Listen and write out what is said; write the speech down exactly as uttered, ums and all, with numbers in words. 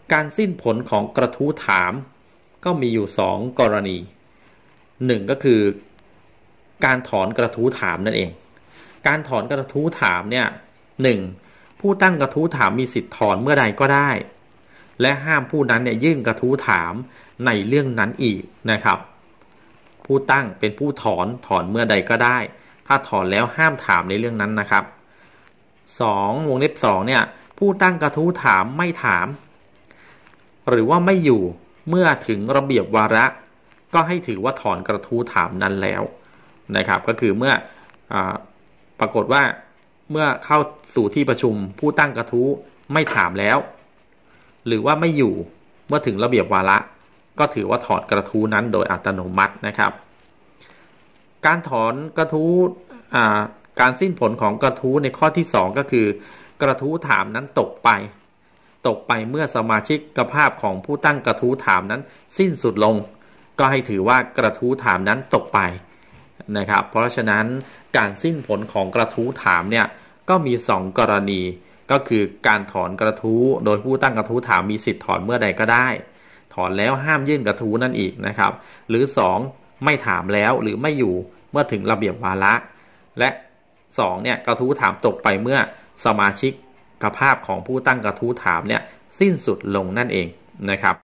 การสิ้นผลของกระทู้ถามก็มีอยู่สองกรณีหนึ่งก็คือการถอนกระทู้ถามนั่นเองการถอนกระทู้ถามเนี่ยหนึ่งผู้ตั้งกระทู้ถามมีสิทธิ์ถอนเมื่อใดก็ได้และห้ามผู้นั้นเนี่ยยื่นกระทู้ถามในเรื่องนั้นอีกนะครับผู้ตั้งเป็นผู้ถอนถอนเมื่อใดก็ได้ถ้าถอนแล้วห้ามถามในเรื่องนั้นนะครับสองวงเล็บสองเนี่ยผู้ตั้งกระทู้ถามไม่ถามหรือว่าไม่อยู่เมื่อถึงระเบียบวาระก็ให้ถือว่าถอนกระทู้ถามนั้นแล้วนะครับก็คือเมื่ออาปรากฏว่าเมื่อเข้าสู่ที่ประชุมผู้ตั้งกระทู้ไม่ถามแล้วหรือว่าไม่อยู่เมื่อถึงระเบียบวาระก็ถือว่าถอนกระทู้นั้นโดยอัตโนมัตินะครับการถอนกระทู้การสิ้นผลของกระทู้ในข้อที่สองก็คือกระทู้ถามนั้นตกไปตกไปเมื่อสมาชิกภาพของผู้ตั้งกระทู้ถามนั้นสิ้นสุดลงก็ให้ถือว่ากระทู้ถามนั้นตกไปนะครับเพราะฉะนั้นการสิ้นผลของกระทู้ถามเนี่ยก็มีสองกรณีก็คือการถอนกระทู้โดยผู้ตั้งกระทู้ถามมีสิทธิ์ถอนเมื่อใดก็ได้ถอนแล้วห้ามยื่นกระทู้นั่นอีกนะครับหรือสองไม่ถามแล้วหรือไม่อยู่เมื่อถึงระเบียบวาระและสองเนี่ยกระทู้ถามตกไปเมื่อสมาชิกภาพของผู้ตั้งกระทู้ถามเนี่ยสิ้นสุดลงนั่นเองนะครับ